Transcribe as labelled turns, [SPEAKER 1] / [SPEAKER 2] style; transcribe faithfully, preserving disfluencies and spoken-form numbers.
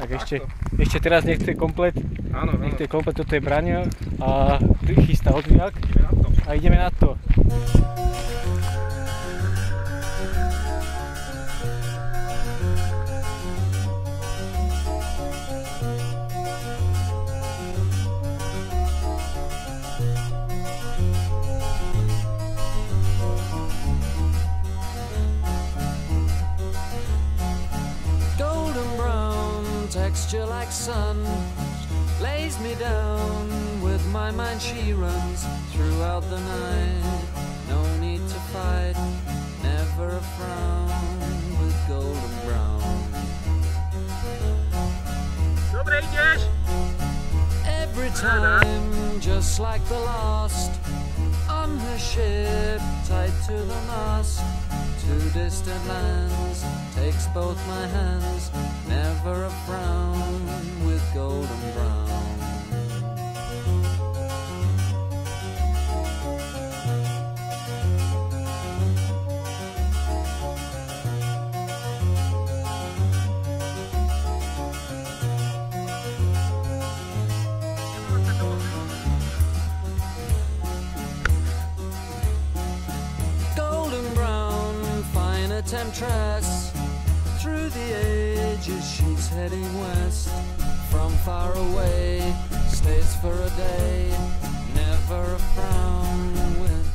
[SPEAKER 1] Tak ešte, ešte teraz nech to je komplet.
[SPEAKER 2] Áno,
[SPEAKER 1] nech
[SPEAKER 2] áno.
[SPEAKER 1] to je komplet, toto je Braňo a chystá odviak.
[SPEAKER 2] Ideme na to.
[SPEAKER 1] A ideme na to.
[SPEAKER 3] Texture like sun lays me down. With my mind she runs throughout the night. No need to fight, never a frown. With golden brown.
[SPEAKER 2] Dobre, ideš!
[SPEAKER 3] Every time, just like the last, on her ship, tied to the mast. To distant lands, takes both my hands, never a frown, with golden brown. Temptress, through the ages she's heading west. From far away, stays for a day, never a frown with